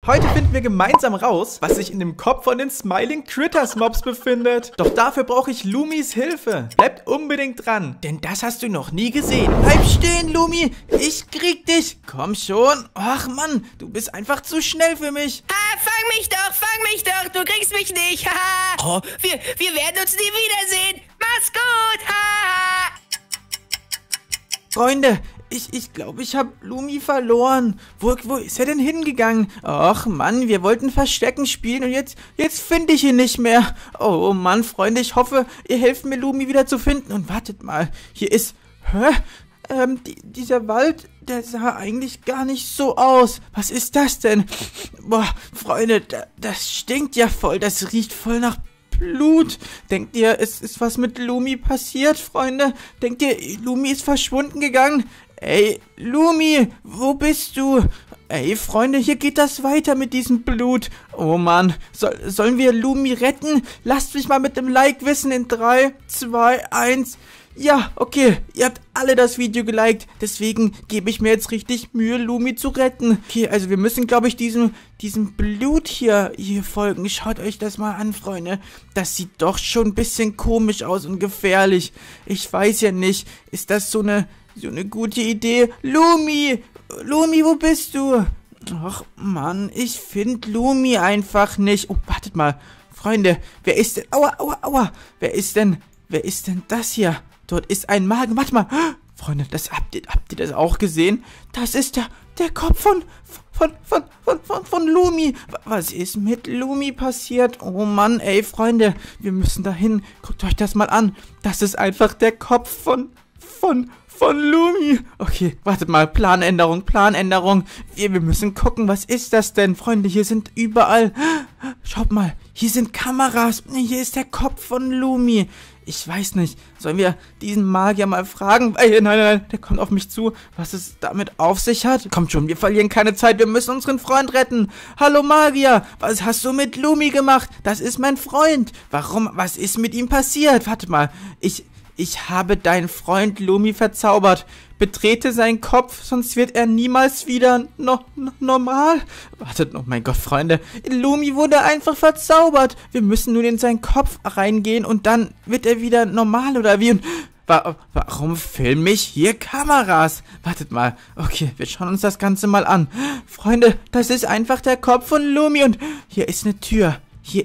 Heute finden wir gemeinsam raus, was sich in dem Kopf von den Smiling Critters Mobs befindet. Doch dafür brauche ich Lumis Hilfe. Bleibt unbedingt dran, denn das hast du noch nie gesehen. Bleib stehen, Lumi. Ich krieg dich. Komm schon. Ach Mann, du bist einfach zu schnell für mich. Fang mich doch. Du kriegst mich nicht. Oh, wir werden uns nie wiedersehen. Mach's gut. Freunde, ich glaube, ich habe Lumi verloren. Wo ist er denn hingegangen? Ach Mann, wir wollten Verstecken spielen und jetzt finde ich ihn nicht mehr. Oh Mann, Freunde, ich hoffe, ihr helft mir, Lumi wieder zu finden. Und wartet mal, hier ist... dieser Wald, der sah eigentlich gar nicht so aus. Was ist das denn? Boah, Freunde, das stinkt ja voll. Das riecht voll nach Blut. Denkt ihr, es ist was mit Lumi passiert, Freunde? Denkt ihr, Lumi ist verschwunden gegangen? Ey, Lumi, wo bist du? Ey, Freunde, hier geht das weiter mit diesem Blut. Oh Mann, sollen wir Lumi retten? Lasst mich mal mit dem Like wissen in 3, 2, 1... Ja, okay, ihr habt alle das Video geliked, deswegen gebe ich mir jetzt richtig Mühe, Lumi zu retten. Okay, also wir müssen, glaube ich, diesem Blut hier folgen. Schaut euch das mal an, Freunde. Das sieht doch schon ein bisschen komisch aus und gefährlich. Ich weiß ja nicht, ist das so eine gute Idee? Lumi, wo bist du? Ach, Mann, ich finde Lumi einfach nicht. Oh, wartet mal, Freunde, wer ist denn... Aua, wer ist denn das hier? Dort ist ein Magen. Warte mal. Freunde, habt ihr das auch gesehen? Das ist der Kopf von Lumi. Was ist mit Lumi passiert? Oh Mann, ey, Freunde. Wir müssen dahin. Guckt euch das mal an. Das ist einfach der Kopf von Lumi. Okay, wartet mal. Planänderung. Wir müssen gucken, was ist das denn? Freunde, hier sind überall... Schaut mal, hier sind Kameras. Hier ist der Kopf von Lumi. Ich weiß nicht, sollen wir diesen Magier mal fragen? Nein, der kommt auf mich zu, was es damit auf sich hat. Kommt schon, wir verlieren keine Zeit, wir müssen unseren Freund retten. Hallo Magier, was hast du mit Lumi gemacht? Das ist mein Freund. Warum, was ist mit ihm passiert? Warte mal, ich habe deinen Freund Lumi verzaubert. Betrete seinen Kopf, sonst wird er niemals wieder normal. Wartet, oh mein Gott, Freunde. Lumi wurde einfach verzaubert. Wir müssen nun in seinen Kopf reingehen und dann wird er wieder normal oder wie? Und warum filme ich hier Kameras? Wartet mal. Okay, wir schauen uns das Ganze mal an. Freunde, das ist einfach der Kopf von Lumi und hier ist eine Tür.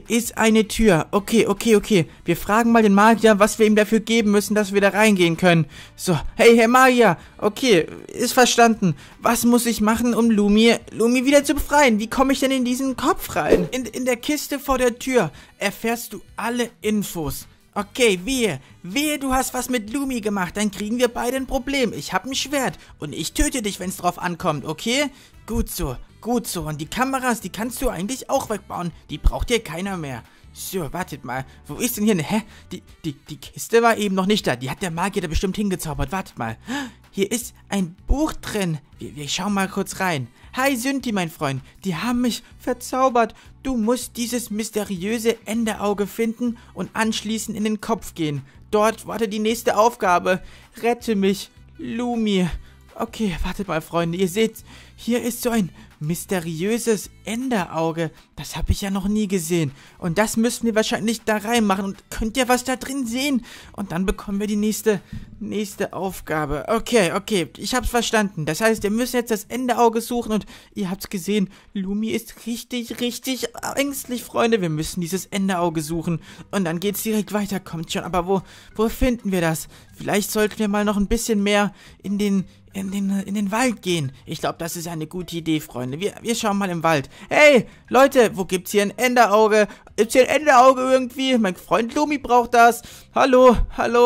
Okay. Wir fragen mal den Magier, was wir ihm dafür geben müssen, dass wir da reingehen können. So, hey, Herr Magier. Okay, ist verstanden. Was muss ich machen, um Lumi wieder zu befreien? Wie komme ich denn in diesen Kopf rein? In der Kiste vor der Tür erfährst du alle Infos. Okay, wehe, du hast was mit Lumi gemacht, dann kriegen wir beide ein Problem. Ich habe ein Schwert und ich töte dich, wenn es drauf ankommt, okay? Gut so. Und die Kameras, die kannst du eigentlich auch wegbauen. Die braucht hier keiner mehr. So, wartet mal. Wo ist denn hier? Die Kiste war eben noch nicht da. Die hat der Magier da bestimmt hingezaubert. Wartet mal. Hier ist ein Buch drin. Wir schauen mal kurz rein. Hi Synthi, mein Freund. Die haben mich verzaubert. Du musst dieses mysteriöse Enderauge finden und anschließend in den Kopf gehen. Dort wartet die nächste Aufgabe. Rette mich, Lumi. Okay, wartet mal, Freunde. Ihr seht, hier ist so ein mysteriöses Enderauge. Das habe ich ja noch nie gesehen. Und das müssen wir wahrscheinlich da reinmachen. Und könnt ihr was da drin sehen? Und dann bekommen wir die nächste Aufgabe. Okay. Ich hab's verstanden. Das heißt, wir müssen jetzt das Enderauge suchen. Und ihr habt's gesehen, Lumi ist richtig ängstlich, Freunde. Wir müssen dieses Enderauge suchen. Und dann geht's direkt weiter. Kommt schon. Aber wo finden wir das? Vielleicht sollten wir mal noch ein bisschen mehr in den Wald gehen. Ich glaube, das ist eine gute Idee, Freunde. Wir schauen mal im Wald. Hey, Leute, wo gibt's hier ein Enderauge? Gibt's hier ein Enderauge irgendwie? Mein Freund Lumi braucht das. Hallo.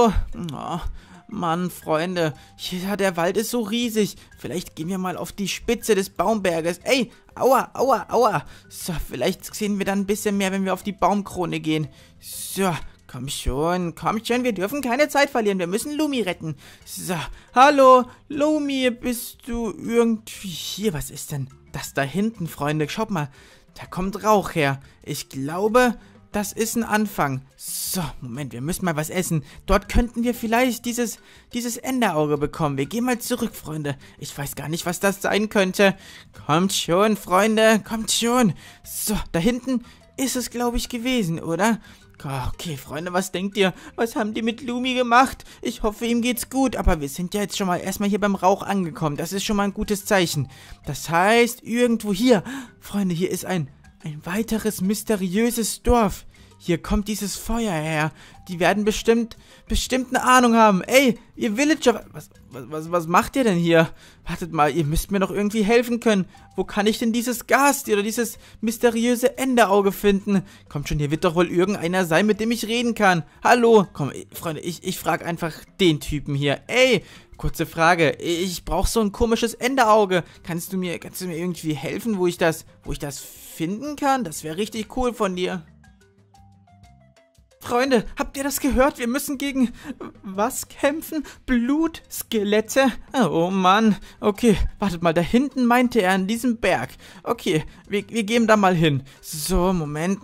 Oh, Mann, Freunde. Der Wald ist so riesig. Vielleicht gehen wir mal auf die Spitze des Baumberges. Ey, aua. So, vielleicht sehen wir dann ein bisschen mehr, wenn wir auf die Baumkrone gehen. So, komm schon, wir dürfen keine Zeit verlieren, wir müssen Lumi retten. So, hallo, Lumi, bist du irgendwie hier? Was ist denn das da hinten, Freunde? Schaut mal, da kommt Rauch her. Ich glaube, das ist ein Anfang. So, Moment, wir müssen mal was essen. Dort könnten wir vielleicht dieses Enderauge bekommen. Wir gehen mal zurück, Freunde. Ich weiß gar nicht, was das sein könnte. Kommt schon, Freunde, kommt schon. So, da hinten ist es, glaube ich, gewesen, oder? Okay, Freunde, was denkt ihr? Was haben die mit Lumi gemacht? Ich hoffe, ihm geht's gut, aber wir sind ja jetzt schon mal erstmal hier beim Rauch angekommen. Das ist schon mal ein gutes Zeichen. Das heißt, irgendwo hier, Freunde, hier ist ein weiteres mysteriöses Dorf. Hier kommt dieses Feuer her. Die werden bestimmt eine Ahnung haben. Ey, ihr Villager, was macht ihr denn hier? Wartet mal, ihr müsst mir doch irgendwie helfen können. Wo kann ich denn dieses Gas oder dieses mysteriöse Enderauge finden? Kommt schon, hier wird doch wohl irgendeiner sein, mit dem ich reden kann. Hallo? Komm, Freunde, ich frage einfach den Typen hier. Ey, kurze Frage. Ich brauche so ein komisches Enderauge. Kannst du mir irgendwie helfen, wo ich das finden kann? Das wäre richtig cool von dir. Freunde, habt ihr das gehört? Wir müssen gegen was kämpfen? Blutskelette? Oh Mann. Okay, wartet mal, da hinten meinte er an diesem Berg. Okay, wir gehen da mal hin. So, Moment.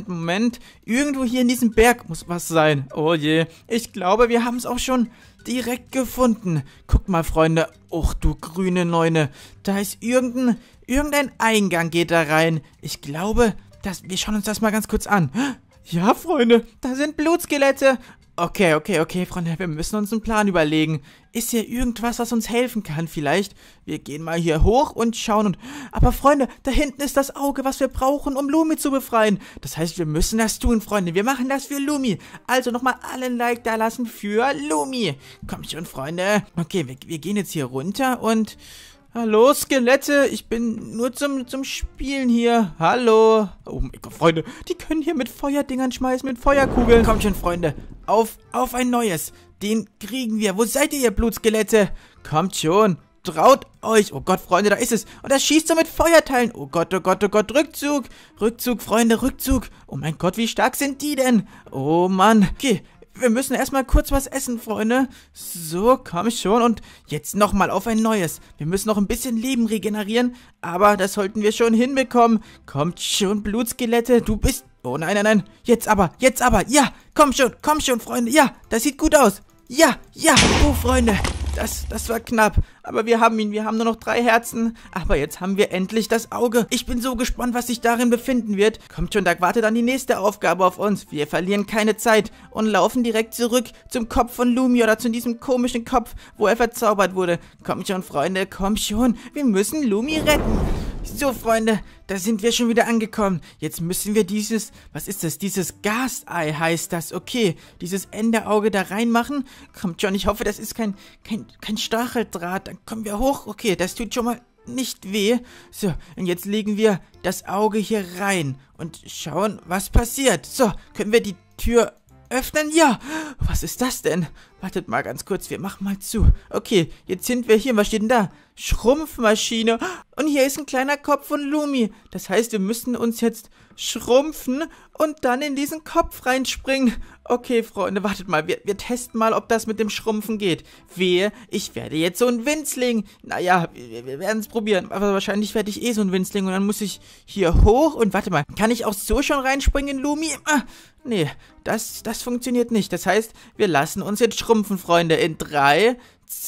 Irgendwo hier in diesem Berg muss was sein. Oh je, ich glaube, wir haben es auch schon direkt gefunden. Guckt mal, Freunde. Och, du grüne Neune. Da ist irgendein Eingang geht da rein. Ich glaube, wir schauen uns das mal ganz kurz an. Ja, Freunde, da sind Blutskelette. Okay, Freunde, wir müssen uns einen Plan überlegen. Ist hier irgendwas, was uns helfen kann vielleicht? Wir gehen mal hier hoch und schauen Aber, Freunde, da hinten ist das Auge, was wir brauchen, um Lumi zu befreien. Das heißt, wir müssen das tun, Freunde. Wir machen das für Lumi. Also nochmal alle ein Like da lassen für Lumi. Kommt schon, Freunde. Okay, wir gehen jetzt hier runter und... Hallo, Skelette, ich bin nur zum Spielen hier. Hallo. Oh mein Gott, Freunde, die können hier mit Feuerdingern schmeißen, mit Feuerkugeln. Kommt schon, Freunde, auf ein neues. Den kriegen wir. Wo seid ihr Blutskelette? Kommt schon, traut euch. Oh Gott, Freunde, da ist es. Und das schießt so mit Feuerteilen. Oh Gott, Rückzug. Rückzug, Freunde, Rückzug. Oh mein Gott, wie stark sind die denn? Oh Mann. Okay. Wir müssen erstmal kurz was essen, Freunde. So, komm schon. Und jetzt nochmal auf ein neues. Wir müssen noch ein bisschen Leben regenerieren. Aber das sollten wir schon hinbekommen. Kommt schon, Blutskelette. Du bist... Oh nein. Jetzt aber. Ja, komm schon, Freunde. Ja, das sieht gut aus. Ja. Oh, Freunde. Das war knapp. Aber wir haben ihn. Wir haben nur noch 3 Herzen. Aber jetzt haben wir endlich das Auge. Ich bin so gespannt, was sich darin befinden wird. Kommt schon, da wartet dann die nächste Aufgabe auf uns. Wir verlieren keine Zeit und laufen direkt zurück zum Kopf von Lumi oder zu diesem komischen Kopf, wo er verzaubert wurde. Kommt schon, Freunde, komm schon. Wir müssen Lumi retten. So, Freunde, da sind wir schon wieder angekommen. Jetzt müssen wir dieses, was ist das? Dieses Gasei heißt das. Okay, dieses Enderauge da reinmachen. Kommt schon, ich hoffe, das ist kein Stacheldraht. Dann kommen wir hoch. Okay, das tut schon mal nicht weh. So, und jetzt legen wir das Auge hier rein und schauen, was passiert. So, können wir die Tür öffnen? Ja. Was ist das denn? Wartet mal ganz kurz, wir machen mal zu. Okay, jetzt sind wir hier. Was steht denn da? Schrumpfmaschine. Und hier ist ein kleiner Kopf von Lumi. Das heißt, wir müssen uns jetzt schrumpfen und dann in diesen Kopf reinspringen. Okay, Freunde, wartet mal. Wir testen mal, ob das mit dem Schrumpfen geht. Wehe, ich werde jetzt so ein Winzling. Naja, wir werden es probieren. Aber wahrscheinlich werde ich so ein Winzling. Und dann muss ich hier hoch. Und warte mal, kann ich auch so schon reinspringen, Lumi? Nee, das funktioniert nicht. Das heißt, wir lassen uns jetzt schrumpfen, Freunde. In 3,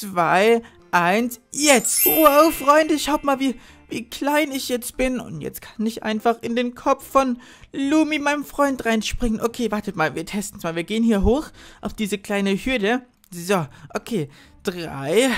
2, 1, jetzt. Wow, Freunde, schaut mal, wie klein ich jetzt bin. Und jetzt kann ich einfach in den Kopf von Lumi, meinem Freund, reinspringen. Okay, wartet mal, wir testen es mal. Wir gehen hier hoch auf diese kleine Hürde. So, okay. 3,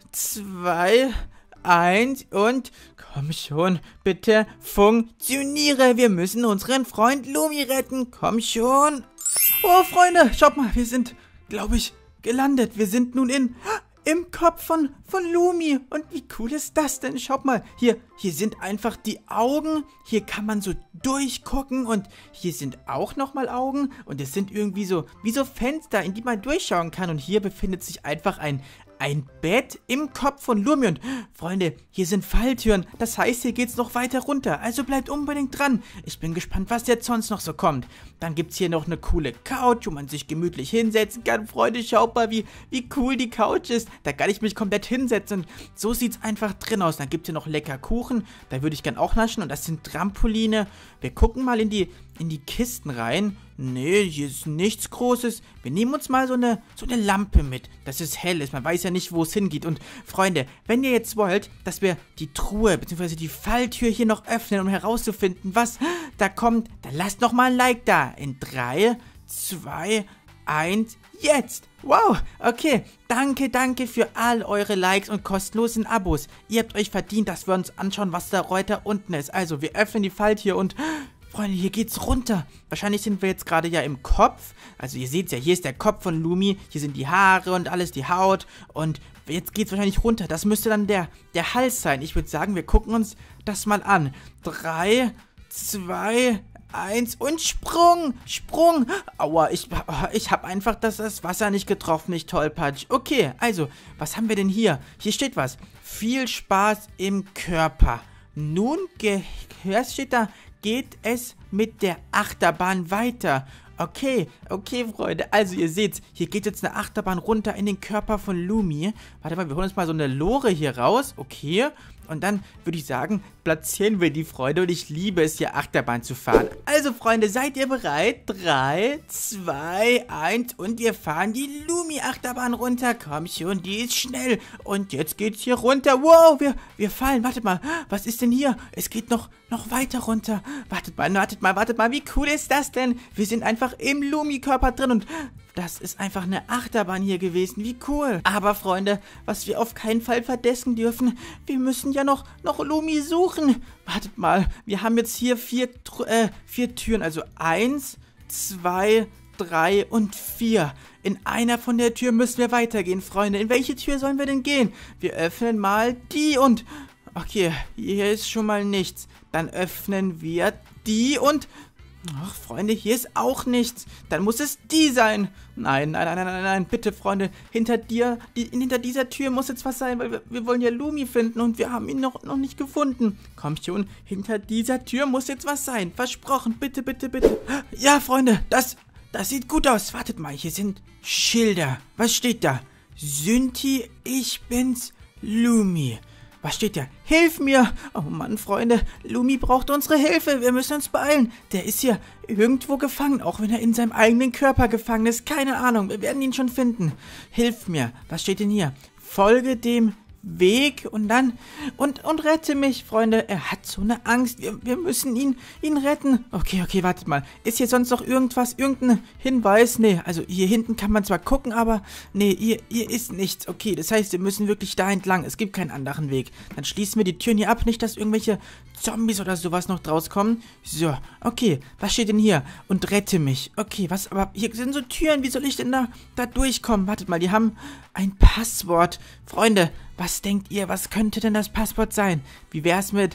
2, 1 und komm schon, bitte funktioniere. Wir müssen unseren Freund Lumi retten. Komm schon. Oh, Freunde, schaut mal, wir sind, glaube ich, gelandet. Wir sind nun im Kopf von Lumi. Und wie cool ist das denn? Schaut mal, hier sind einfach die Augen. Hier kann man so durchgucken und hier sind auch nochmal Augen. Und es sind irgendwie so, wie so Fenster, in die man durchschauen kann. Und hier befindet sich einfach ein Bett im Kopf von Lumi. Und Freunde, hier sind Falltüren. Das heißt, hier geht's noch weiter runter. Also bleibt unbedingt dran. Ich bin gespannt, was jetzt sonst noch so kommt. Dann gibt's hier noch eine coole Couch, wo man sich gemütlich hinsetzen kann. Freunde, schaut mal, wie cool die Couch ist. Da kann ich mich komplett hinsetzen. Und so sieht's einfach drin aus. Dann gibt's hier noch lecker Kuchen. Da würde ich gern auch naschen. Und das sind Trampoline. Wir gucken mal in die in die Kisten rein? Nee, hier ist nichts Großes. Wir nehmen uns mal so eine Lampe mit, dass es hell ist. Man weiß ja nicht, wo es hingeht. Und Freunde, wenn ihr jetzt wollt, dass wir die Truhe bzw. die Falltür hier noch öffnen, um herauszufinden, was da kommt, dann lasst noch mal ein Like da. In 3, 2, 1, jetzt! Wow, okay. Danke für all eure Likes und kostenlosen Abos. Ihr habt euch verdient, dass wir uns anschauen, was da weiter unten ist. Also, wir öffnen die Falltür und... Freunde, hier geht's runter. Wahrscheinlich sind wir jetzt gerade ja im Kopf. Also ihr seht's ja, hier ist der Kopf von Lumi. Hier sind die Haare und alles, die Haut. Und jetzt geht's wahrscheinlich runter. Das müsste dann der Hals sein. Ich würde sagen, wir gucken uns das mal an. 3, 2, 1 und Sprung! Sprung! Aua, ich habe einfach das Wasser nicht getroffen, nicht tollpatsch. Okay, also, was haben wir denn hier? Hier steht was. Viel Spaß im Körper. Nun, steht da, geht es mit der Achterbahn weiter. Okay, Freunde. Also, ihr seht's, hier geht jetzt eine Achterbahn runter in den Körper von Lumi. Warte mal, wir holen uns mal so eine Lore hier raus. Okay. Und dann würde ich sagen, platzieren wir die, Freunde. Und ich liebe es, hier Achterbahn zu fahren. Also, Freunde, seid ihr bereit? 3, 2, 1 und wir fahren die Lumi-Achterbahn runter. Komm schon, die ist schnell. Und jetzt geht's hier runter. Wow, wir fallen. Wartet mal, was ist denn hier? Es geht noch weiter runter. Wartet mal. Wie cool ist das denn? Wir sind einfach im Lumi-Körper drin und... Das ist einfach eine Achterbahn hier gewesen. Wie cool. Aber, Freunde, was wir auf keinen Fall vergessen dürfen, wir müssen ja noch Lumi suchen. Wartet mal, wir haben jetzt hier 4 Türen. Also 1, 2, 3 und 4. In einer von der Tür müssen wir weitergehen, Freunde. In welche Tür sollen wir denn gehen? Wir öffnen mal die und... Okay, hier ist schon mal nichts. Dann öffnen wir die und... Ach, Freunde, hier ist auch nichts. Dann muss es die sein. Nein. Bitte, Freunde, hinter dieser Tür muss jetzt was sein, weil wir wollen ja Lumi finden und wir haben ihn noch nicht gefunden. Komm schon, hinter dieser Tür muss jetzt was sein. Versprochen, bitte. Ja, Freunde, das sieht gut aus. Wartet mal, hier sind Schilder. Was steht da? Synthi, ich bin's, Lumi. Was steht da? Hilf mir! Oh Mann, Freunde, Lumi braucht unsere Hilfe. Wir müssen uns beeilen. Der ist hier irgendwo gefangen, auch wenn er in seinem eigenen Körper gefangen ist. Keine Ahnung, wir werden ihn schon finden. Hilf mir. Was steht denn hier? Folge dem Weg und dann und rette mich, Freunde. Er hat so eine Angst. Wir müssen ihn retten. Okay, wartet mal. Ist hier sonst noch irgendein Hinweis? Nee, also hier hinten kann man zwar gucken, aber nee, hier ist nichts. Okay, das heißt, wir müssen wirklich da entlang. Es gibt keinen anderen Weg. Dann schließen wir die Türen hier ab, nicht, dass irgendwelche Zombies oder sowas noch draus kommen. So, okay, was steht denn hier? Und rette mich. Okay, was, aber hier sind so Türen. Wie soll ich denn da durchkommen? Wartet mal, die haben ein Passwort. Freunde, was denkt ihr, was könnte denn das Passwort sein? Wie wär's mit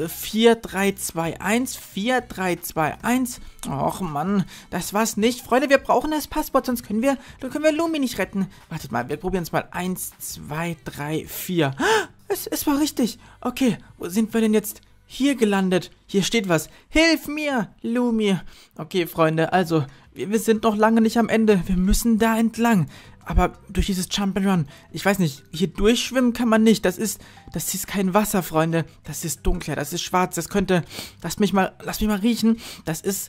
4321? 4321? Och Mann, das war's nicht. Freunde, wir brauchen das Passwort, sonst können wir Lumi nicht retten. Wartet mal, wir probieren es mal. 1, 2, 3, 4. Es war richtig. Okay, wo sind wir denn jetzt? Hier gelandet. Hier steht was. Hilf mir, Lumi. Okay, Freunde, also, wir sind noch lange nicht am Ende. Wir müssen da entlang. Aber durch dieses Jump'n'Run, ich weiß nicht, hier durchschwimmen kann man nicht. Das ist kein Wasser, Freunde. Das ist dunkler, das ist schwarz. Das könnte, lass mich mal riechen. Das ist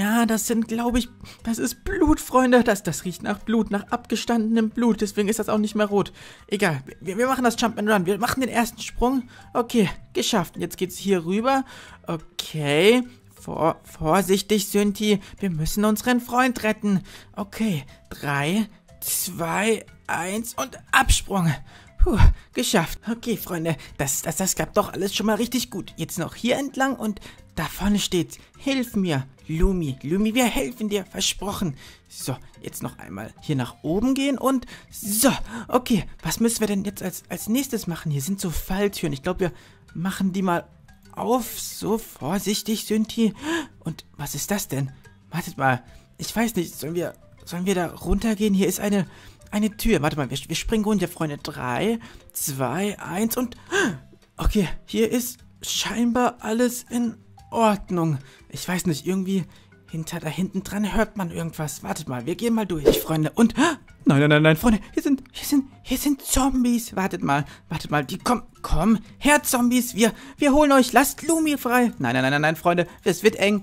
Blut, Freunde. Das riecht nach Blut, nach abgestandenem Blut. Deswegen ist das auch nicht mehr rot. Egal, wir machen das Jump'n'Run. Wir machen den ersten Sprung. Okay, geschafft. Jetzt geht's hier rüber. Okay, vorsichtig, Synthi. Wir müssen unseren Freund retten. Okay, 3, 2, 1 und Absprung. Puh, geschafft. Okay, Freunde, das klappt doch alles schon mal richtig gut. Jetzt noch hier entlang und da vorne steht, hilf mir, Lumi. Lumi, wir helfen dir, versprochen. So, jetzt noch einmal hier nach oben gehen und so. Okay, was müssen wir denn jetzt als nächstes machen? Hier sind so Falltüren. Ich glaube, wir machen die mal auf. So, vorsichtig, Synthi. Und was ist das denn? Wartet mal, ich weiß nicht, sollen wir da runtergehen? Hier ist eine Tür. Warte mal, wir springen runter, Freunde. 3, 2, 1 und... Okay, hier ist scheinbar alles in Ordnung. Ich weiß nicht, irgendwie Da hinten dran hört man irgendwas. Wartet mal, wir gehen mal durch, Freunde. Und, nein, Freunde, hier sind Zombies. Wartet mal, die komm her, Zombies. Wir holen euch, lasst Lumi frei. Nein, Freunde, das wird eng.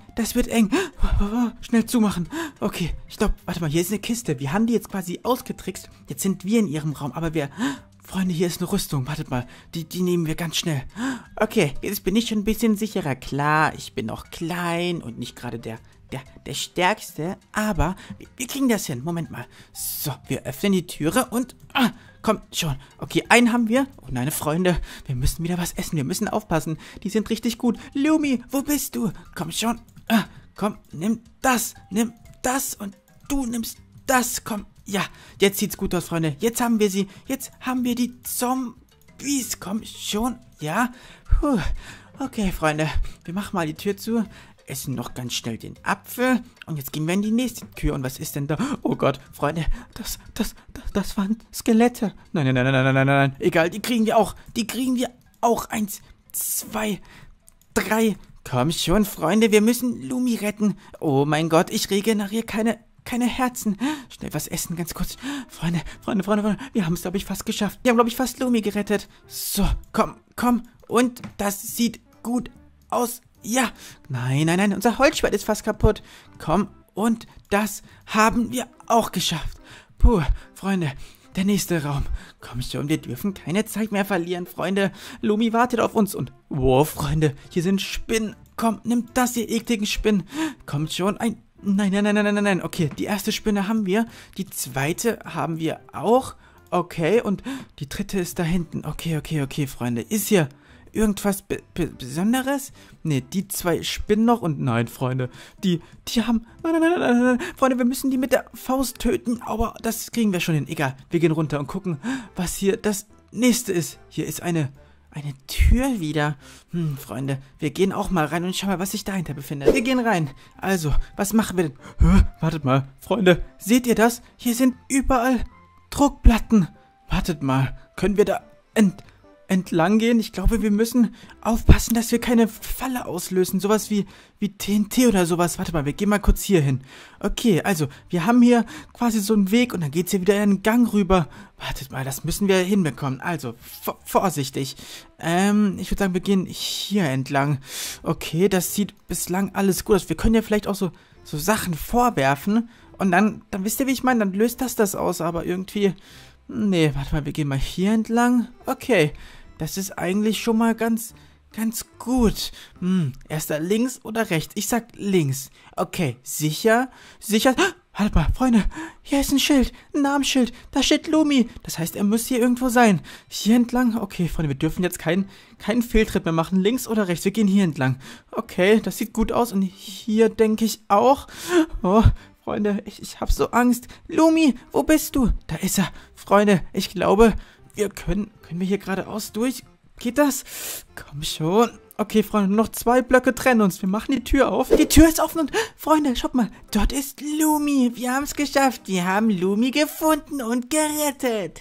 Schnell zumachen. Okay, ich glaube, warte mal, hier ist eine Kiste. Wir haben die jetzt quasi ausgetrickst. Jetzt sind wir in ihrem Raum, aber Freunde, hier ist eine Rüstung. Wartet mal, die nehmen wir ganz schnell. Okay, jetzt bin ich schon ein bisschen sicherer. Klar, ich bin noch klein und nicht gerade der Stärkste, aber wir kriegen das hin. Moment mal. So, wir öffnen die Türe und kommt schon. Okay, einen haben wir. Oh nein, Freunde, wir müssen wieder was essen. Wir müssen aufpassen. Die sind richtig gut. Lumi, wo bist du? Komm schon. Komm, nimm das und du nimmst das. Komm. Ja, jetzt sieht's gut aus, Freunde. Jetzt haben wir sie. Jetzt haben wir die Zombies. Komm schon. Ja. Puh. Okay, Freunde. Wir machen mal die Tür zu. Essen noch ganz schnell den Apfel. Und jetzt gehen wir in die nächste Tür. Und was ist denn da? Oh Gott, Freunde. Das waren Skelette. Nein. Egal, die kriegen wir auch. 1, 2, 3. Komm schon, Freunde. Wir müssen Lumi retten. Oh mein Gott, ich regeneriere keine Herzen. Schnell was essen, ganz kurz. Freunde. Wir haben es, glaube ich, fast geschafft. Wir haben, glaube ich, fast Lumi gerettet. So, komm. Und das sieht gut aus. Ja. Nein. Unser Holzschwert ist fast kaputt. Komm. Und das haben wir auch geschafft. Puh, Freunde. Der nächste Raum. Komm schon, wir dürfen keine Zeit mehr verlieren, Freunde. Lumi wartet auf uns und... Wow, Freunde, hier sind Spinnen. Komm, nimm das, ihr ekligen Spinnen. Kommt schon, Nein. Okay, die erste Spinne haben wir. Die zweite haben wir auch. Okay, und die dritte ist da hinten. Okay, Freunde. Ist hier irgendwas Besonderes? Ne, die zwei spinnen noch und nein, Freunde. Die haben... Nein. Freunde, wir müssen die mit der Faust töten, aber das kriegen wir schon hin. Egal, wir gehen runter und gucken, was hier das nächste ist. Hier ist eine Tür wieder. Freunde, wir gehen auch mal rein und schauen mal, was sich dahinter befindet. Wir gehen rein. Also, was machen wir denn? Wartet mal, Freunde, seht ihr das? Hier sind überall Druckplatten. Wartet mal, können wir da entlang gehen? Ich glaube, wir müssen aufpassen, dass wir keine Falle auslösen. Sowas wie TNT oder sowas. Warte mal, wir gehen mal kurz hier hin. Okay, also, wir haben hier quasi so einen Weg und dann geht's hier wieder in einen Gang rüber. Wartet mal, das müssen wir hinbekommen. Also, vorsichtig. Ich würde sagen, wir gehen hier entlang. Okay, das sieht bislang alles gut aus. Wir können ja vielleicht auch so Sachen vorwerfen und dann wisst ihr, wie ich meine, dann löst das aus, aber irgendwie... Nee, warte mal, wir gehen mal hier entlang. Okay, das ist eigentlich schon mal ganz gut. Erst da links oder rechts? Ich sag links. Okay, sicher. Warte mal, Freunde, hier ist ein Schild, ein Namensschild. Da steht Lumi. Das heißt, er muss hier irgendwo sein. Hier entlang. Okay, Freunde, wir dürfen jetzt keinen Fehltritt mehr machen. Links oder rechts? Wir gehen hier entlang. Okay, das sieht gut aus. Und hier denke ich auch. Oh, Freunde, ich hab so Angst. Lumi, wo bist du? Da ist er. Freunde, ich glaube, können wir hier geradeaus durch? Geht das? Komm schon. Okay, Freunde, noch 2 Blöcke trennen uns. Wir machen die Tür auf. Die Tür ist offen und, Freunde, schaut mal. Dort ist Lumi. Wir haben es geschafft. Wir haben Lumi gefunden und gerettet.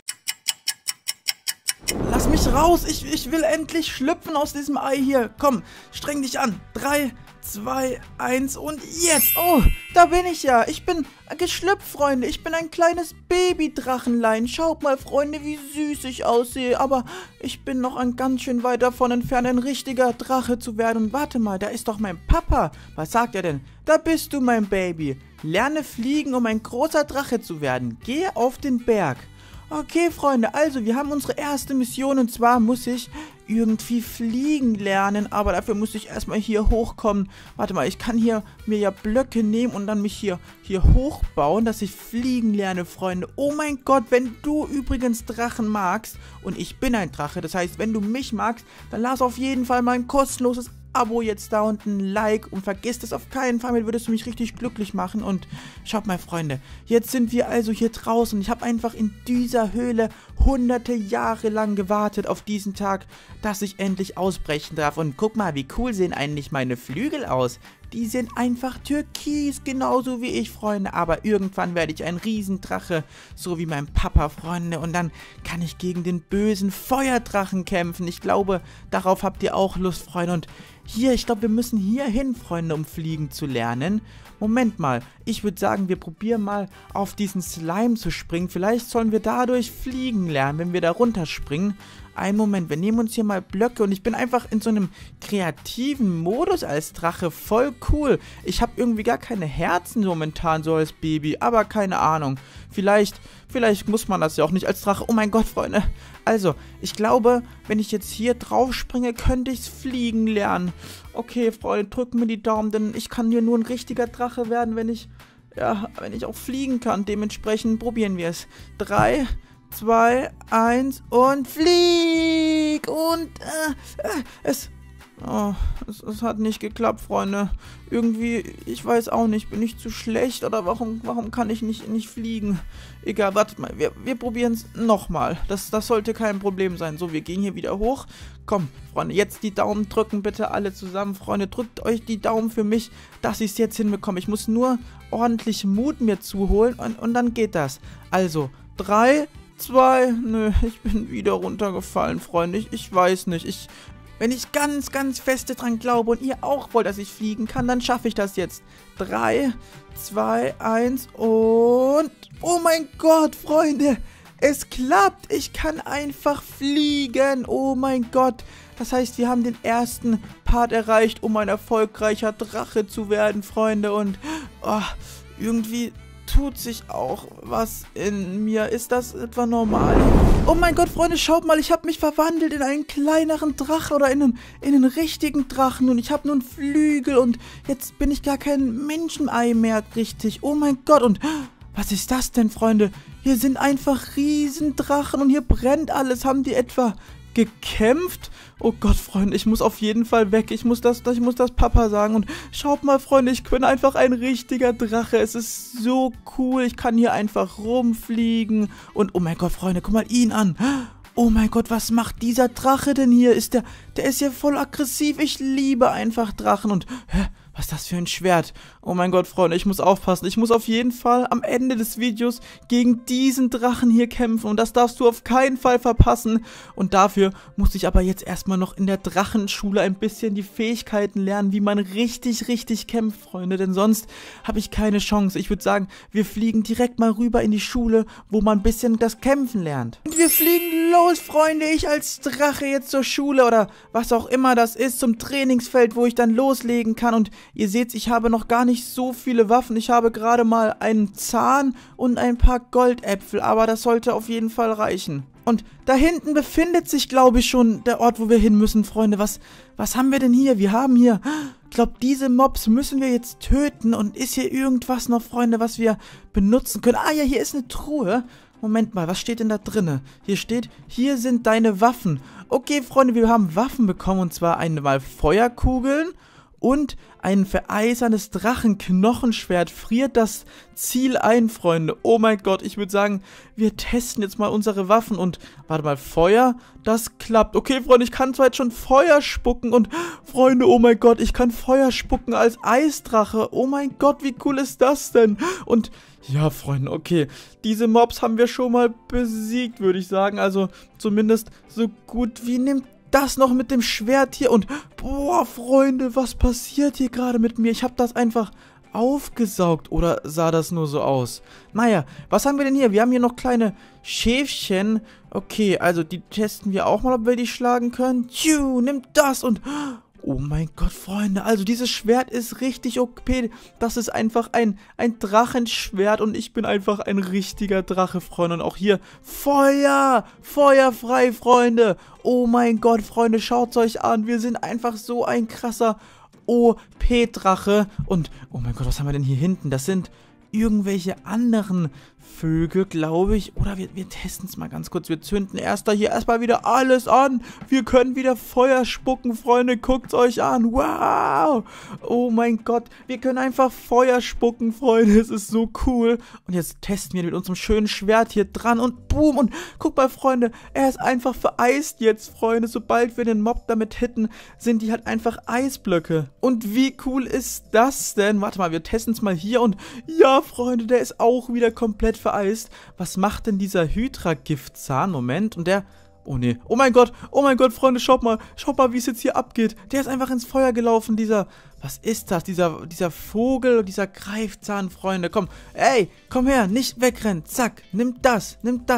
Lass mich raus. Ich will endlich schlüpfen aus diesem Ei hier. Komm, streng dich an. 3, 2, 1 und jetzt. Oh, da bin ich ja. Ich bin geschlüpft, Freunde. Ich bin ein kleines Babydrachenlein. Schaut mal, Freunde, wie süß ich aussehe. Aber ich bin noch ein ganz schön weit davon entfernt, ein richtiger Drache zu werden. Und warte mal, da ist doch mein Papa. Was sagt er denn? Da bist du, mein Baby. Lerne fliegen, um ein großer Drache zu werden. Gehe auf den Berg. Okay, Freunde, also wir haben unsere erste Mission und zwar muss ich irgendwie fliegen lernen, aber dafür muss ich erstmal hier hochkommen. Warte mal, ich kann hier mir ja Blöcke nehmen und dann mich hier hochbauen, dass ich fliegen lerne, Freunde. Oh mein Gott, wenn du übrigens Drachen magst und ich bin ein Drache, das heißt, wenn du mich magst, dann lass auf jeden Fall mal ein kostenloses Abo jetzt da und ein Like und vergiss das auf keinen Fall, damit würdest du mich richtig glücklich machen. Und schaut mal, Freunde, jetzt sind wir also hier draußen. Ich habe einfach in dieser Höhle hunderte Jahre lang gewartet auf diesen Tag, dass ich endlich ausbrechen darf. Und guck mal, wie cool sehen eigentlich meine Flügel aus. die sind einfach türkis, genauso wie ich, Freunde. Aber irgendwann werde ich ein Riesendrache, so wie mein Papa, Freunde. Und dann kann ich gegen den bösen Feuerdrachen kämpfen. Ich glaube, darauf habt ihr auch Lust, Freunde. Und hier, ich glaube, wir müssen hier hin, Freunde, um fliegen zu lernen. Moment mal, ich würde sagen, wir probieren mal auf diesen Slime zu springen. Vielleicht sollen wir dadurch fliegen lernen, wenn wir da runterspringen. Einen Moment, wir nehmen uns hier mal Blöcke und ich bin einfach in so einem kreativen Modus als Drache. Voll cool. Ich habe irgendwie gar keine Herzen momentan so als Baby, aber keine Ahnung. Vielleicht muss man das ja auch nicht als Drache. Oh mein Gott, Freunde. Also, ich glaube, wenn ich jetzt hier drauf springe, könnte ich es fliegen lernen. Okay, Freunde, drückt mir die Daumen, denn ich kann hier nur ein richtiger Drache werden, wenn ich auch fliegen kann. Dementsprechend probieren wir es. 3, 2, 1 und flieg! Und es hat nicht geklappt, Freunde. Irgendwie, ich weiß auch nicht, bin ich zu schlecht oder warum kann ich nicht fliegen? Egal, wartet mal, wir probieren es nochmal. Das sollte kein Problem sein. So, wir gehen hier wieder hoch. Komm, Freunde, jetzt die Daumen drücken bitte alle zusammen. Freunde, drückt euch die Daumen für mich, dass ich es jetzt hinbekomme. Ich muss nur ordentlich Mut mir zuholen und dann geht das. Also, 3, 2, nö, ich bin wieder runtergefallen, Freunde. Ich weiß nicht, wenn ich ganz, ganz feste dran glaube und ihr auch wollt, dass ich fliegen kann, dann schaffe ich das jetzt. 3, 2, 1 und... Oh mein Gott, Freunde! Es klappt! Ich kann einfach fliegen! Oh mein Gott! Das heißt, wir haben den ersten Part erreicht, um ein erfolgreicher Drache zu werden, Freunde. Und irgendwie tut sich auch was in mir. Ist das etwa normal? Oh mein Gott, Freunde, schaut mal, ich habe mich verwandelt in einen kleineren Drache oder in einen richtigen Drachen und ich habe nun Flügel und jetzt bin ich gar kein Menschenei mehr richtig. Oh mein Gott, und was ist das denn, Freunde? Hier sind einfach Riesendrachen und hier brennt alles. Haben die etwa gekämpft? Oh Gott, Freunde, ich muss auf jeden Fall weg. Ich muss das Papa sagen. Und schaut mal, Freunde, ich bin einfach ein richtiger Drache. Es ist so cool. Ich kann hier einfach rumfliegen. Und oh mein Gott, Freunde, guck mal ihn an. Oh mein Gott, was macht dieser Drache denn hier? Der ist ja voll aggressiv. Ich liebe einfach Drachen. Und was ist das für ein Schwert? Oh mein Gott, Freunde, ich muss aufpassen. Ich muss auf jeden Fall am Ende des Videos gegen diesen Drachen hier kämpfen. Und das darfst du auf keinen Fall verpassen. Und dafür muss ich aber jetzt erstmal noch in der Drachenschule ein bisschen die Fähigkeiten lernen, wie man richtig, richtig kämpft, Freunde. Denn sonst habe ich keine Chance. Ich würde sagen, wir fliegen direkt mal rüber in die Schule, wo man ein bisschen das Kämpfen lernt. Und wir fliegen los, Freunde. Ich als Drache jetzt zur Schule oder was auch immer das ist, zum Trainingsfeld, wo ich dann loslegen kann. Und ihr seht, ich habe noch gar nicht so viele Waffen. Ich habe gerade mal einen Zahn und ein paar Goldäpfel, aber das sollte auf jeden Fall reichen. Und da hinten befindet sich, glaube ich, schon der Ort, wo wir hin müssen, Freunde. Was haben wir denn hier? Wir haben hier, ich glaube, diese Mobs müssen wir jetzt töten. Und ist hier irgendwas noch, Freunde, was wir benutzen können? Ah ja, hier ist eine Truhe. Moment mal, was steht denn da drinne? Hier steht, hier sind deine Waffen. Okay, Freunde, wir haben Waffen bekommen, und zwar einmal Feuerkugeln und ein vereisernes Drachenknochenschwert. Friert das Ziel ein, Freunde. Oh mein Gott, ich würde sagen, wir testen jetzt mal unsere Waffen. Und, warte mal, Feuer, das klappt. Okay, Freunde, ich kann zwar jetzt schon Feuer spucken. Und, Freunde, oh mein Gott, ich kann Feuer spucken als Eisdrache. Oh mein Gott, wie cool ist das denn? Und, ja, Freunde, okay, diese Mobs haben wir schon mal besiegt, würde ich sagen. Also, zumindest so gut wie nimmt das noch mit dem Schwert hier und boah, Freunde, was passiert hier gerade mit mir? Ich habe das einfach aufgesaugt oder sah das nur so aus? Naja, was haben wir denn hier? Wir haben hier noch kleine Schäfchen. Okay, also die testen wir auch mal, ob wir die schlagen können. Tschu, nimmt das und oh mein Gott, Freunde, also dieses Schwert ist richtig OP. Das ist einfach ein Drachenschwert und ich bin einfach ein richtiger Drache, Freunde. Und auch hier Feuer, Feuer frei, Freunde. Oh mein Gott, Freunde, schaut's euch an. Wir sind einfach so ein krasser OP-Drache. Und, oh mein Gott, was haben wir denn hier hinten? Das sind irgendwelche anderen Vögel, glaube ich. Oder wir testen es mal ganz kurz. Wir zünden hier erstmal wieder alles an. Wir können wieder Feuer spucken, Freunde. Guckt euch an. Wow. Oh mein Gott. Wir können einfach Feuer spucken, Freunde. Es ist so cool. Und jetzt testen wir mit unserem schönen Schwert hier dran. Und boom. Und guck mal, Freunde. Er ist einfach vereist jetzt, Freunde. Sobald wir den Mob damit hitten, sind die halt einfach Eisblöcke. Und wie cool ist das denn? Warte mal, wir testen es mal hier. Und ja, Freunde, der ist auch wieder komplett vereist. Was macht denn dieser Hydra-Giftzahn? Moment, und der... Oh nee, oh mein Gott, Freunde, schaut mal, wie es jetzt hier abgeht. Der ist einfach ins Feuer gelaufen, dieser... Was ist das? Dieser Vogel, dieser Greifzahn, Freunde, komm. Ey, komm her, nicht wegrennen, zack, nimm das.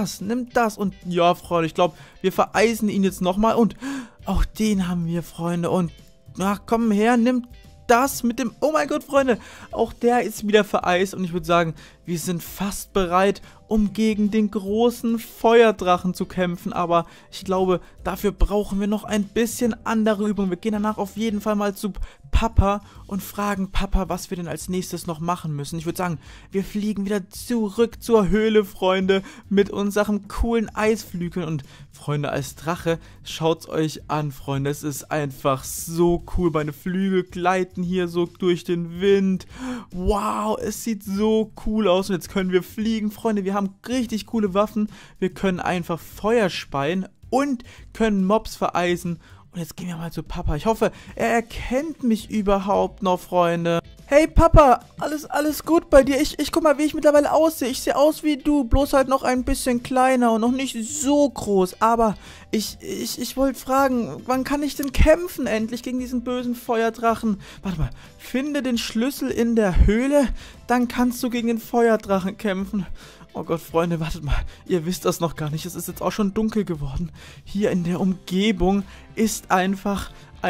Und ja, Freunde, ich glaube, wir vereisen ihn jetzt nochmal. Und auch den haben wir, Freunde. Und, ach, komm her, nimm das mit dem... Oh mein Gott, Freunde, auch der ist wieder vereist. Und ich würde sagen, wir sind fast bereit, um gegen den großen Feuerdrachen zu kämpfen. Aber ich glaube, dafür brauchen wir noch ein bisschen andere Übungen. Wir gehen danach auf jeden Fall mal zu Papa und fragen Papa, was wir denn als nächstes noch machen müssen. Ich würde sagen, wir fliegen wieder zurück zur Höhle, Freunde, mit unserem coolen Eisflügeln. Und Freunde, als Drache, schaut's euch an, Freunde. Es ist einfach so cool. Meine Flügel gleiten hier so durch den Wind. Wow, es sieht so cool aus. Und jetzt können wir fliegen, Freunde. Wir haben richtig coole Waffen. Wir können einfach Feuer speien und können Mobs vereisen. Und jetzt gehen wir mal zu Papa. Ich hoffe, er erkennt mich überhaupt noch, Freunde. Hey, Papa, alles gut bei dir? Ich guck mal, wie ich mittlerweile aussehe. Ich sehe aus wie du, bloß halt noch ein bisschen kleiner und noch nicht so groß. Aber ich wollte fragen, wann kann ich denn kämpfen endlich gegen diesen bösen Feuerdrachen? Warte mal, finde den Schlüssel in der Höhle, dann kannst du gegen den Feuerdrachen kämpfen. Oh Gott, Freunde, wartet mal. Ihr wisst das noch gar nicht. Es ist jetzt auch schon dunkel geworden. Hier in der Umgebung ist einfach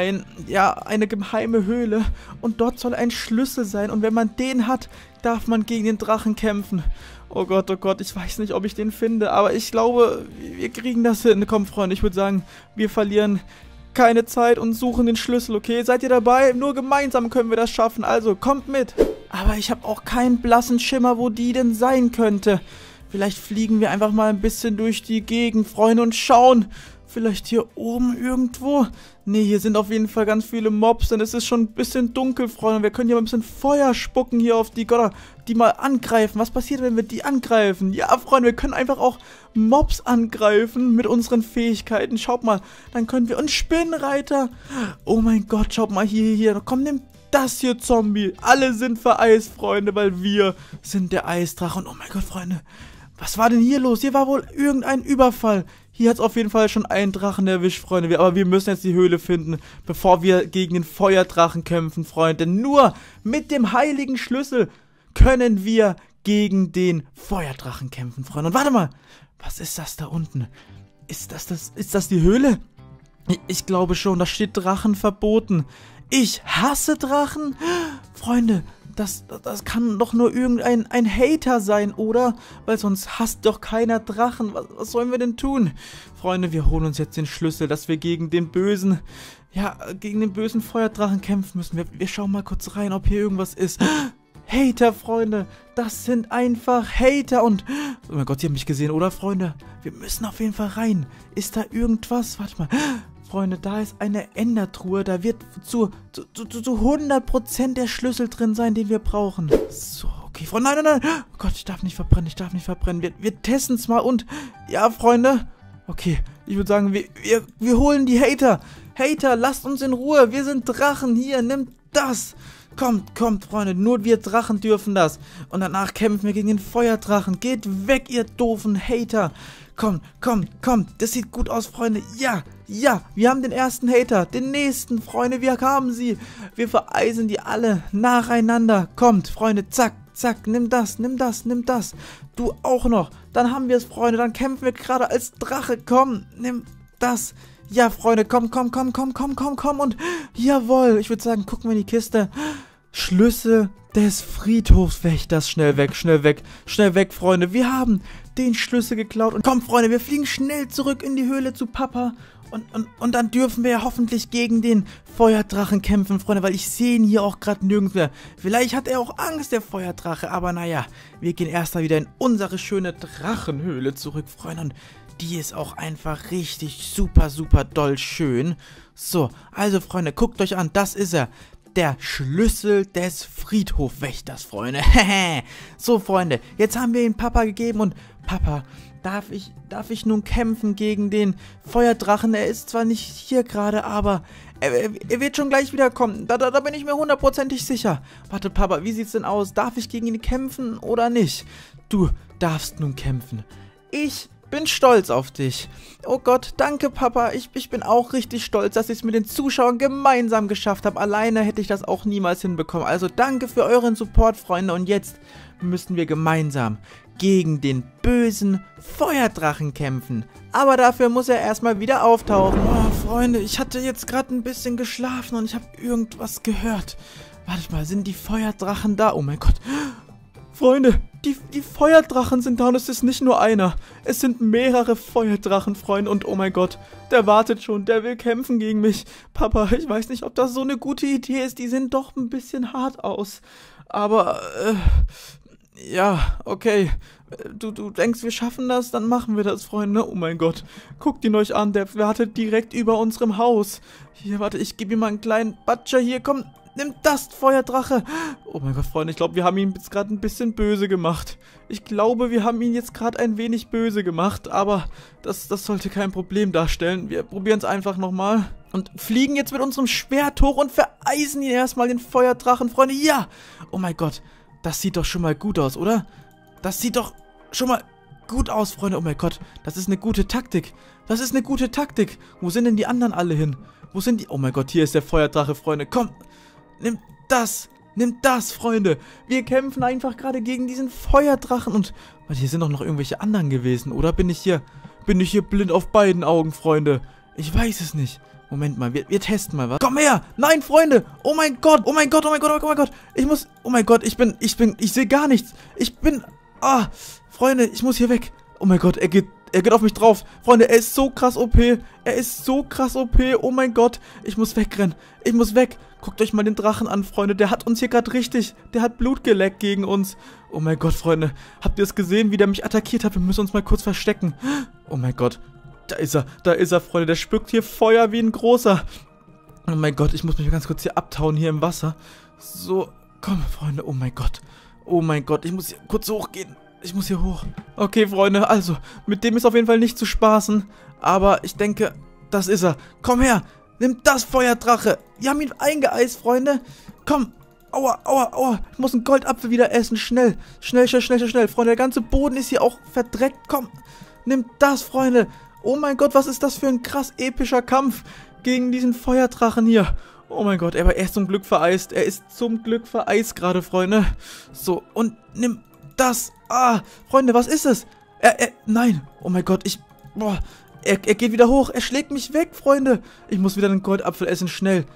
eine geheime Höhle. Und dort soll ein Schlüssel sein. Und wenn man den hat, darf man gegen den Drachen kämpfen. Oh Gott, ich weiß nicht, ob ich den finde. Aber ich glaube, wir kriegen das hin. Komm, Freunde, ich würde sagen, wir verlieren keine Zeit und suchen den Schlüssel, okay? Seid ihr dabei? Nur gemeinsam können wir das schaffen. Also, kommt mit. Aber ich habe auch keinen blassen Schimmer, wo die denn sein könnte. Vielleicht fliegen wir einfach mal ein bisschen durch die Gegend, Freunde, und schauen. Vielleicht hier oben irgendwo. Nee, hier sind auf jeden Fall ganz viele Mobs, denn es ist schon ein bisschen dunkel, Freunde. Wir können hier mal ein bisschen Feuer spucken hier auf die Götter, die mal angreifen. Was passiert, wenn wir die angreifen? Ja, Freunde, wir können einfach auch Mobs angreifen mit unseren Fähigkeiten. Schaut mal, dann können wir... Und Spinnenreiter. Oh mein Gott, schaut mal hier. Komm, nimm das hier, Zombie. Alle sind vereist, Freunde, weil wir sind der Eisdrache. Und oh mein Gott, Freunde, was war denn hier los? Hier war wohl irgendein Überfall. Hier hat es auf jeden Fall schon einen Drachen erwischt, Freunde. Aber wir müssen jetzt die Höhle finden, bevor wir gegen den Feuerdrachen kämpfen, Freunde. Denn nur mit dem heiligen Schlüssel können wir gegen den Feuerdrachen kämpfen, Freunde. Und warte mal, was ist das da unten? Ist das die Höhle? Ich glaube schon, da steht Drachen verboten. Ich hasse Drachen? Freunde, das kann doch nur irgendein Hater sein, oder? Weil sonst hasst doch keiner Drachen. Was sollen wir denn tun? Freunde, wir holen uns jetzt den Schlüssel, dass wir gegen den bösen Feuerdrachen kämpfen müssen. Wir schauen mal kurz rein, ob hier irgendwas ist. Hater, Freunde, das sind einfach Hater und... Oh mein Gott, die haben mich gesehen, oder, Freunde? Wir müssen auf jeden Fall rein. Ist da irgendwas? Warte mal... Freunde, da ist eine Endertruhe, da wird zu 100% der Schlüssel drin sein, den wir brauchen. So, okay, Freunde, nein, oh Gott, ich darf nicht verbrennen. Wir testen es mal und, ja, Freunde, okay, ich würde sagen, wir holen die Hater. Hater, lasst uns in Ruhe, wir sind Drachen, hier, nimmt das. Kommt, Freunde, nur wir Drachen dürfen das. Und danach kämpfen wir gegen den Feuerdrachen. Geht weg, ihr doofen Hater. Kommt, das sieht gut aus, Freunde. Ja, wir haben den ersten Hater. Den nächsten, Freunde, wir haben sie. Wir vereisen die alle nacheinander. Kommt, Freunde, zack, nimm das. Du auch noch. Dann haben wir es, Freunde. Dann kämpfen wir gerade als Drache. Komm, nimm das. Ja, Freunde, komm. Und jawohl, ich würde sagen, gucken wir in die Kiste. Schlüssel des Friedhofswächters. Schnell weg, schnell weg, schnell weg, Freunde. Wir haben den Schlüssel geklaut. Und komm, Freunde, wir fliegen schnell zurück in die Höhle zu Papa. Und dann dürfen wir ja hoffentlich gegen den Feuerdrachen kämpfen, Freunde, weil ich sehe ihn hier auch gerade nirgends mehr. Vielleicht hat er auch Angst, der Feuerdrache, aber naja, wir gehen erst mal wieder in unsere schöne Drachenhöhle zurück, Freunde. Und die ist auch einfach richtig super, super doll schön. So, also Freunde, guckt euch an, das ist er. Der Schlüssel des Friedhofwächters, Freunde. So, Freunde, jetzt haben wir ihn Papa gegeben und Papa, darf ich nun kämpfen gegen den Feuerdrachen? Er ist zwar nicht hier gerade, aber er wird schon gleich wiederkommen. Da bin ich mir hundertprozentig sicher. Warte, Papa, wie sieht's denn aus? Darf ich gegen ihn kämpfen oder nicht? Du darfst nun kämpfen. Ich bin stolz auf dich. Oh Gott, danke Papa. Ich bin auch richtig stolz, dass ich es mit den Zuschauern gemeinsam geschafft habe. Alleine hätte ich das auch niemals hinbekommen. Also danke für euren Support, Freunde. Und jetzt müssen wir gemeinsam gegen den bösen Feuerdrachen kämpfen. Aber dafür muss er erstmal wieder auftauchen. Oh, Freunde, ich hatte jetzt gerade ein bisschen geschlafen und ich habe irgendwas gehört. Warte mal, sind die Feuerdrachen da? Oh mein Gott. Freunde, die Feuerdrachen sind da und es ist nicht nur einer. Es sind mehrere Feuerdrachen, Freunde. Und oh mein Gott, der wartet schon, der will kämpfen gegen mich. Papa, ich weiß nicht, ob das so eine gute Idee ist. Die sehen doch ein bisschen hart aus. Aber, ja, okay. Du denkst, wir schaffen das? Dann machen wir das, Freunde. Oh mein Gott, guckt ihn euch an, der wartet direkt über unserem Haus. Hier, warte, ich gebe ihm mal einen kleinen Batscher. Hier, komm. Nimm das, Feuerdrache. Oh mein Gott, Freunde, ich glaube, wir haben ihn jetzt gerade ein bisschen böse gemacht. Ich glaube, wir haben ihn jetzt gerade ein wenig böse gemacht, aber das sollte kein Problem darstellen. Wir probieren es einfach nochmal und fliegen jetzt mit unserem Schwert hoch und vereisen ihn erstmal, den Feuerdrachen, Freunde. Ja! Oh mein Gott, das sieht doch schon mal gut aus, oder? Das sieht doch schon mal gut aus, Freunde. Oh mein Gott, das ist eine gute Taktik. Das ist eine gute Taktik. Wo sind denn die anderen alle hin? Wo sind die? Oh mein Gott, hier ist der Feuerdrache, Freunde. Komm! Nimmt das, Freunde. Wir kämpfen einfach gerade gegen diesen Feuerdrachen. Und warte, hier sind doch noch irgendwelche anderen gewesen, oder? Bin ich hier blind auf beiden Augen, Freunde? Ich weiß es nicht. Moment mal, wir testen mal was. Komm her! Nein, Freunde! Oh mein Gott! Oh mein Gott, oh mein Gott, oh mein Gott! Oh mein Gott, ich sehe gar nichts. Freunde, ich muss hier weg. Oh mein Gott, er geht auf mich drauf. Freunde, er ist so krass OP. Oh mein Gott. Ich muss wegrennen. Ich muss weg. Guckt euch mal den Drachen an, Freunde. Der hat uns hier gerade der hat Blut geleckt gegen uns. Oh mein Gott, Freunde. Habt ihr es gesehen, wie der mich attackiert hat? Wir müssen uns mal kurz verstecken. Oh mein Gott. Da ist er, Freunde. Der spuckt hier Feuer wie ein großer. Oh mein Gott, ich muss mich ganz kurz hier abtauen, hier im Wasser. So, komm, Freunde. Oh mein Gott. Oh mein Gott, ich muss hier kurz hochgehen. Ich muss hier hoch. Okay, Freunde, also, mit dem ist auf jeden Fall nicht zu spaßen. Aber ich denke, das ist er. Komm her, nimm das, Feuerdrache. Wir haben ihn eingeeist, Freunde. Komm. Aua, aua, aua. Ich muss einen Goldapfel wieder essen. Schnell. Schnell. Freunde, der ganze Boden ist hier auch verdreckt. Komm, nimm das, Freunde. Oh mein Gott, was ist das für ein krass epischer Kampf gegen diesen Feuerdrachen hier. Oh mein Gott, aber er ist zum Glück vereist. Er ist zum Glück vereist gerade, Freunde. So, und nimm das. Freunde, was ist es? Nein. Oh mein Gott, er geht wieder hoch. Er schlägt mich weg, Freunde. Ich muss wieder einen Goldapfel essen. Schnell.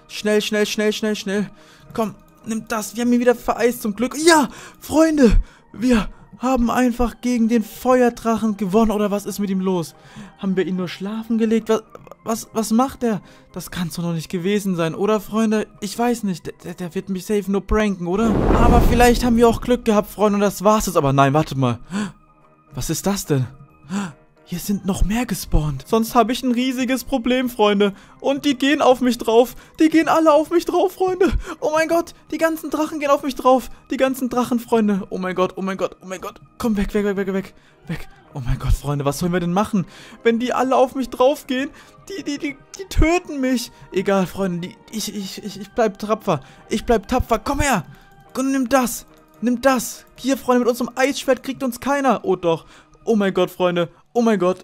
Komm, nimm das. Wir haben ihn wieder vereist, zum Glück. Ja, Freunde, wir haben einfach gegen den Feuerdrachen gewonnen. Oder was ist mit ihm los? Haben wir ihn nur schlafen gelegt? Was macht er? Das kann es doch noch nicht gewesen sein, oder, Freunde? Ich weiß nicht. Der wird mich safe nur pranken, oder? Aber vielleicht haben wir auch Glück gehabt, Freunde, und das war's jetzt. Aber nein, warte mal. Was ist das denn? Hier sind noch mehr gespawnt. Sonst habe ich ein riesiges Problem, Freunde. Und die gehen auf mich drauf. Die gehen alle auf mich drauf, Freunde. Oh mein Gott, die ganzen Drachen gehen auf mich drauf. Die ganzen Drachen, Freunde. Oh mein Gott. Komm, weg. Oh mein Gott, Freunde, was sollen wir denn machen? Wenn die alle auf mich drauf gehen, die töten mich. Egal, Freunde, ich bleib tapfer. Komm her. Und nimm das. Hier, Freunde, mit unserem Eisschwert kriegt uns keiner. Oh doch. Oh mein Gott, Freunde. Oh mein Gott.